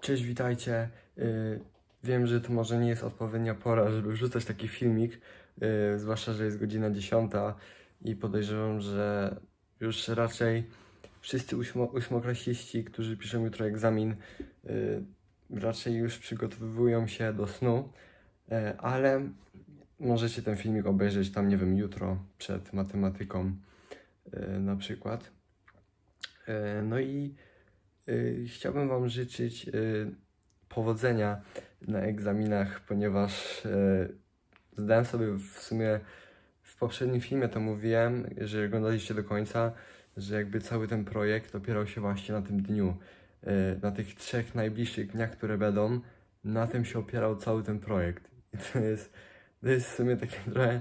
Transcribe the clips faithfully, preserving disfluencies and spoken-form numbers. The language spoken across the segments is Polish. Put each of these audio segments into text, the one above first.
Cześć, witajcie. Yy, wiem, że to może nie jest odpowiednia pora, żeby wrzucać taki filmik, yy, zwłaszcza, że jest godzina dziesiąta i podejrzewam, że już raczej wszyscy ósmo, ósmoklasiści, którzy piszą jutro egzamin, yy, raczej już przygotowują się do snu, yy, ale możecie ten filmik obejrzeć tam, nie wiem, jutro przed matematyką yy, na przykład. Yy, no i Yy, chciałbym Wam życzyć yy, powodzenia na egzaminach, ponieważ yy, zdałem sobie w sumie w poprzednim filmie to mówiłem, że oglądaliście do końca, że jakby cały ten projekt opierał się właśnie na tym dniu. Yy, na tych trzech najbliższych dniach, które będą, na tym się opierał cały ten projekt. I to jest, to jest w sumie takie trochę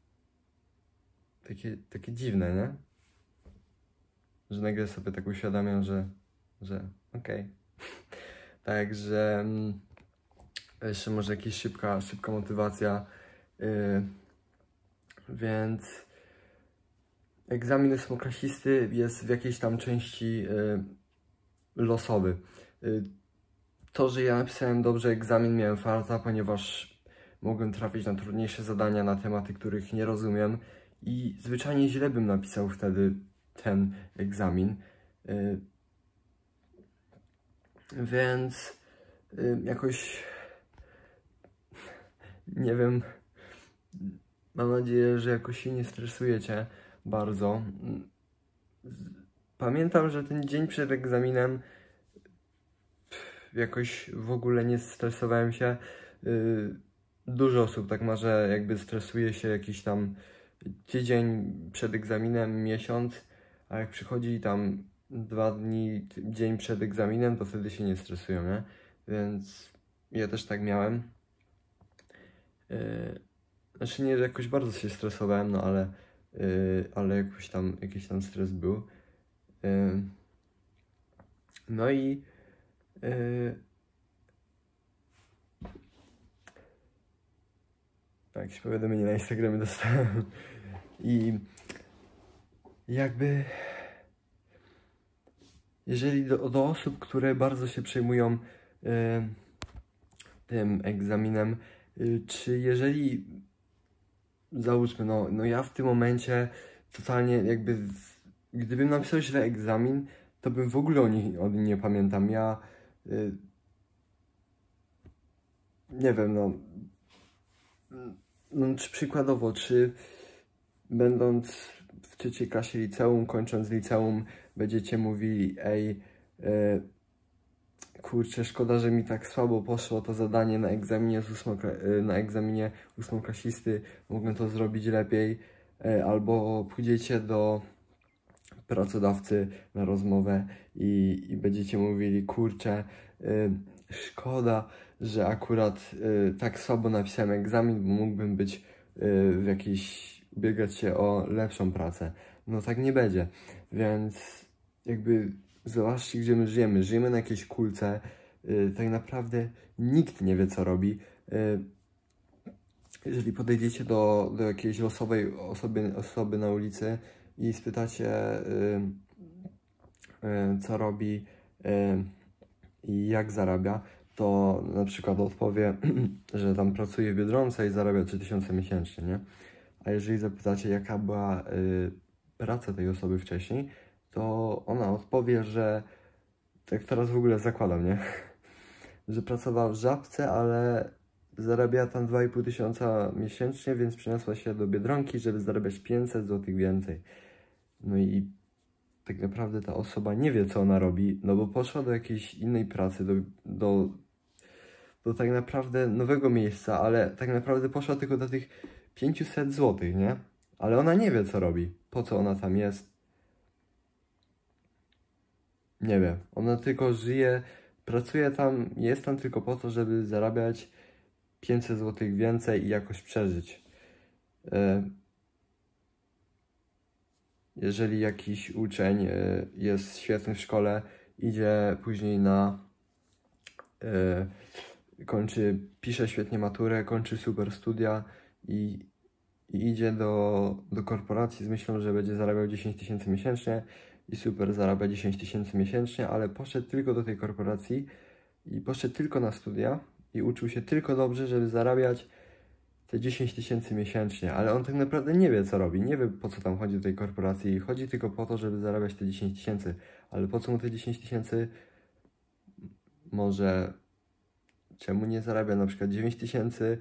takie, takie dziwne, nie? Że nagle sobie tak uświadamiam, że że okej. Okay. Także mm, jeszcze może jakaś szybka, szybka motywacja. Yy, więc egzamin ósmoklasisty jest w jakiejś tam części yy, losowy. Yy, to, że ja napisałem dobrze egzamin, miałem farta, ponieważ mogłem trafić na trudniejsze zadania, na tematy, których nie rozumiem i zwyczajnie źle bym napisał wtedy ten egzamin. Yy, Więc y, jakoś nie wiem, mam nadzieję, że jakoś się nie stresujecie bardzo. Pamiętam, że ten dzień przed egzaminem jakoś w ogóle nie stresowałem się. Y, dużo osób tak ma, że jakby stresuje się jakiś tam tydzień przed egzaminem, miesiąc, a jak przychodzi tam dwa dni, dzień przed egzaminem, to wtedy się nie stresują, nie? Więc ja też tak miałem. Yy, znaczy nie, że jakoś bardzo się stresowałem, no ale, yy, ale jakoś tam, jakiś tam stres był. Yy, no i yy, jakieś powiadomienie na Instagramie dostałem. I jakby jeżeli do, do osób, które bardzo się przejmują y, tym egzaminem, y, czy jeżeli, załóżmy, no, no ja w tym momencie totalnie jakby, gdybym napisał źle egzamin, to bym w ogóle o nim, o nim nie pamiętam. Ja y, nie wiem, no, no, czy przykładowo, czy będąc w trzeciej klasie liceum, kończąc liceum, będziecie mówili, ej, e, kurczę, szkoda, że mi tak słabo poszło to zadanie na egzaminie, z ósmokla na egzaminie ósmoklasisty, mogłem to zrobić lepiej, e, albo pójdziecie do pracodawcy na rozmowę i, i będziecie mówili, kurczę, e, szkoda, że akurat e, tak słabo napisałem egzamin, bo mógłbym być e, w jakiejś ubiegać się o lepszą pracę. No tak nie będzie, więc jakby zobaczcie, gdzie my żyjemy. Żyjemy na jakiejś kulce, yy, tak naprawdę nikt nie wie, co robi. Yy, jeżeli podejdziecie do, do jakiejś losowej osoby, osoby na ulicy i spytacie, yy, yy, co robi yy, i jak zarabia, to na przykład odpowie, że tam pracuje w Biedronce i zarabia trzy tysiące miesięcznie, nie? A jeżeli zapytacie, jaka była y, praca tej osoby wcześniej, to ona odpowie, że tak teraz w ogóle zakładam, nie? Że pracowała w Żabce, ale zarabia tam dwa i pół tysiąca miesięcznie, więc przeniosła się do Biedronki, żeby zarabiać pięćset złotych więcej. No i tak naprawdę ta osoba nie wie, co ona robi, no bo poszła do jakiejś innej pracy, do, do, do tak naprawdę nowego miejsca, ale tak naprawdę poszła tylko do tych pięćset złotych, nie? Ale ona nie wie, co robi. Po co ona tam jest? Nie wiem. Ona tylko żyje, pracuje tam, jest tam tylko po to, żeby zarabiać pięćset złotych więcej i jakoś przeżyć. Jeżeli jakiś uczeń jest świetny w szkole, idzie później na... kończy, pisze świetnie maturę, kończy super studia i I idzie do, do korporacji z myślą, że będzie zarabiał dziesięć tysięcy miesięcznie i super zarabia dziesięć tysięcy miesięcznie, ale poszedł tylko do tej korporacji i poszedł tylko na studia i uczył się tylko dobrze, żeby zarabiać te dziesięć tysięcy miesięcznie, ale on tak naprawdę nie wie, co robi, nie wie, po co tam chodzi do tej korporacji, chodzi tylko po to, żeby zarabiać te dziesięć tysięcy, ale po co mu te dziesięć tysięcy? Może czemu nie zarabia na przykład dziewięć tysięcy?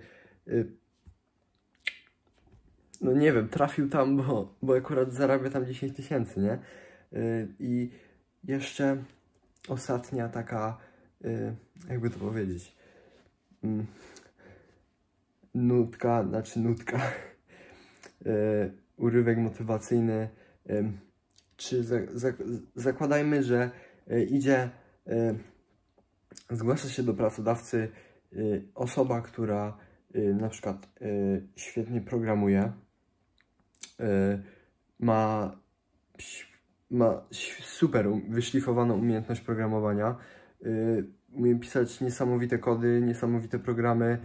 No nie wiem, trafił tam, bo, bo akurat zarabia tam dziesięć tysięcy, nie? I jeszcze ostatnia taka, jakby to powiedzieć, nutka, znaczy nutka, urywek motywacyjny. Czy za, za, zakładajmy, że idzie, zgłasza się do pracodawcy osoba, która na przykład świetnie programuje, ma, ma super wyszlifowaną umiejętność programowania, umie pisać niesamowite kody, niesamowite programy,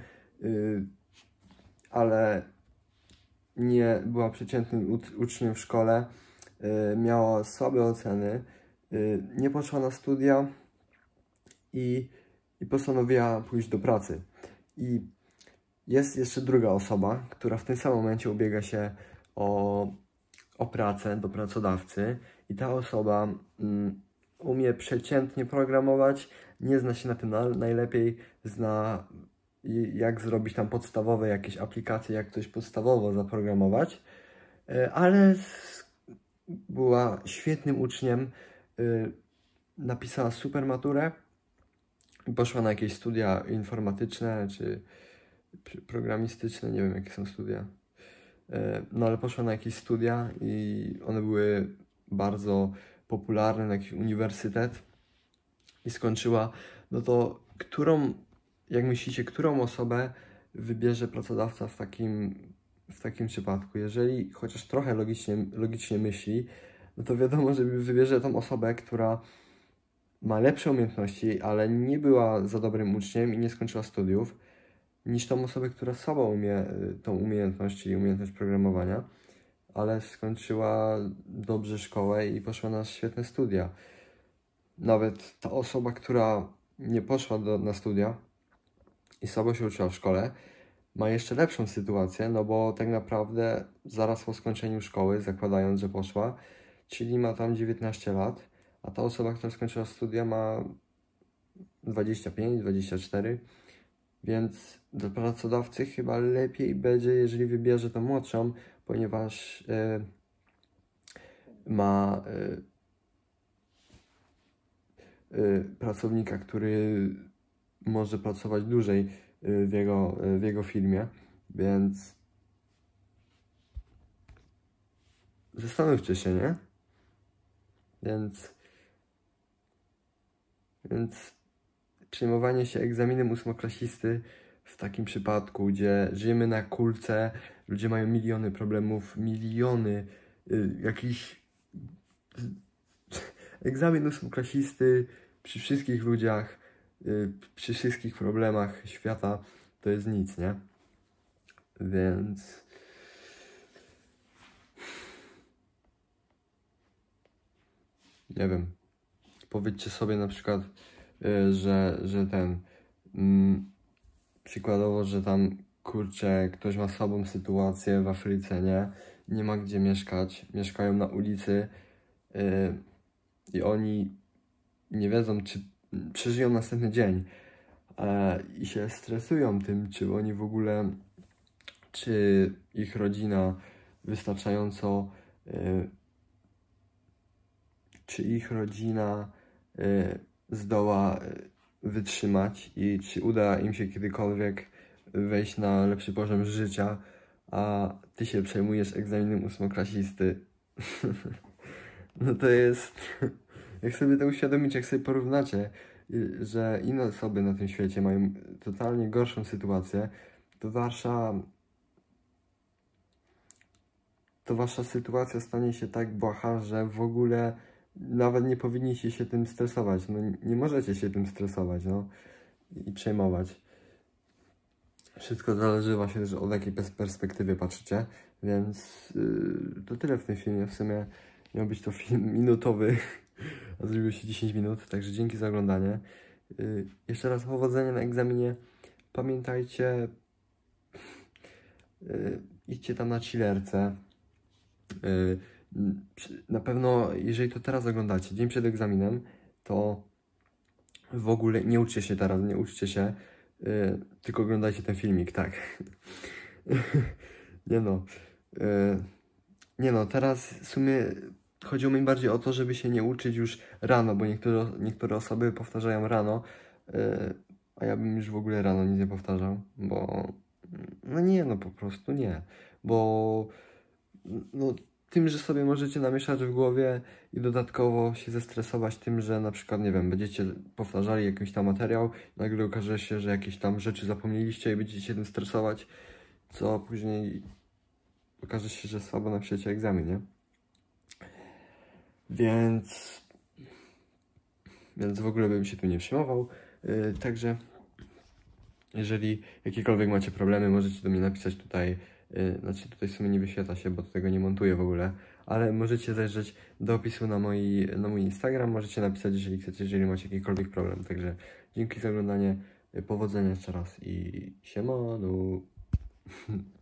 ale nie była przeciętnym uczniem w szkole, miała słabe oceny, nie poszła na studia i, i postanowiła pójść do pracy. I jest jeszcze druga osoba, która w tym samym momencie ubiega się o, o pracę do pracodawcy i ta osoba mm, umie przeciętnie programować, nie zna się na tym na, najlepiej, zna jak zrobić tam podstawowe jakieś aplikacje, jak coś podstawowo zaprogramować, ale była świetnym uczniem, napisała super maturę i poszła na jakieś studia informatyczne czy programistyczne, nie wiem jakie są studia, no ale poszła na jakieś studia i one były bardzo popularne, na jakiś uniwersytet i skończyła. No to którą, jak myślicie, którą osobę wybierze pracodawca w takim, w takim przypadku? Jeżeli chociaż trochę logicznie, logicznie myśli, no to wiadomo, że wybierze tą osobę, która ma lepsze umiejętności, ale nie była za dobrym uczniem i nie skończyła studiów, niż tą osobę, która sama umie tą umiejętność, czyli umiejętność programowania, ale skończyła dobrze szkołę i poszła na świetne studia. Nawet ta osoba, która nie poszła do, na studia i słabo się uczyła w szkole, ma jeszcze lepszą sytuację, no bo tak naprawdę zaraz po skończeniu szkoły, zakładając, że poszła, czyli ma tam dziewiętnaście lat, a ta osoba, która skończyła studia, ma dwadzieścia pięć dwadzieścia cztery, więc dla pracodawcy chyba lepiej będzie, jeżeli wybierze tą młodszą, ponieważ yy, ma yy, yy, pracownika, który może pracować dłużej yy, w, jego, yy, w jego firmie, więc zastanówcie się, nie? Więc, więc przejmowanie się egzaminem ósmoklasisty w takim przypadku, gdzie żyjemy na kulce, ludzie mają miliony problemów, miliony y, jakichś... Egzamin ósmoklasisty przy wszystkich ludziach, y, przy wszystkich problemach świata to jest nic, nie? Więc... Nie wiem. Powiedzcie sobie na przykład, y, że, że ten... Mm, przykładowo, że tam, kurczę, ktoś ma słabą sytuację w Afryce, nie? Nie ma gdzie mieszkać, mieszkają na ulicy yy, i oni nie wiedzą, czy przeżyją następny dzień yy, i się stresują tym, czy oni w ogóle, czy ich rodzina wystarczająco, yy, czy ich rodzina yy, zdoła yy, wytrzymać i czy uda im się kiedykolwiek wejść na lepszy poziom życia, a ty się przejmujesz egzaminem ósmoklasisty. No to jest... Jak sobie to uświadomić, jak sobie porównacie, że inne osoby na tym świecie mają totalnie gorszą sytuację, to wasza... to wasza sytuacja stanie się tak błaha, że w ogóle nawet nie powinniście się tym stresować. No nie możecie się tym stresować, no i przejmować. Wszystko zależy właśnie też od jakiej perspektywy patrzycie, więc yy, to tyle w tym filmie. W sumie miał być to film minutowy, a zrobiło się dziesięć minut, także dzięki za oglądanie. Yy, jeszcze raz powodzenia na egzaminie. Pamiętajcie, yy, idźcie tam na chillerce. Yy, na pewno, jeżeli to teraz oglądacie, dzień przed egzaminem, to w ogóle nie uczcie się teraz, nie uczcie się, yy, tylko oglądajcie ten filmik, tak. nie no. Yy, nie no, teraz w sumie chodziło mi bardziej o to, żeby się nie uczyć już rano, bo niektóre, niektóre osoby powtarzają rano, yy, a ja bym już w ogóle rano nic nie powtarzał, bo no nie, no po prostu nie, bo no tym, że sobie możecie namieszać w głowie i dodatkowo się zestresować tym, że na przykład, nie wiem, będziecie powtarzali jakiś tam materiał, nagle okaże się, że jakieś tam rzeczy zapomnieliście i będziecie się tym stresować, co później okaże się, że słabo napiszecie egzamin, nie? Więc... Więc w ogóle bym się tym nie przejmował. Yy, także jeżeli jakiekolwiek macie problemy, możecie do mnie napisać tutaj. Yy, znaczy tutaj w sumie nie wyświetla się, bo tego nie montuję w ogóle. Ale możecie zajrzeć do opisu na, moi, na mój Instagram. Możecie napisać, jeżeli chcecie, jeżeli macie jakikolwiek problem. Także dzięki za oglądanie. Powodzenia jeszcze raz i siemano.